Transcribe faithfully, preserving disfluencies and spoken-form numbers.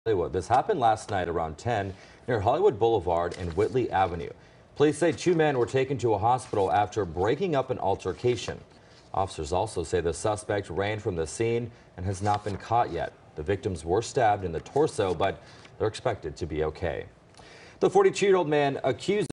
Hollywood. This happened last night around ten near Hollywood Boulevard and Whitley Avenue. Police say two men were taken to a hospital after breaking up an altercation. Officers also say the suspect ran from the scene and has not been caught yet. The victims were stabbed in the torso, but they're expected to be okay. The forty-two-year-old man accused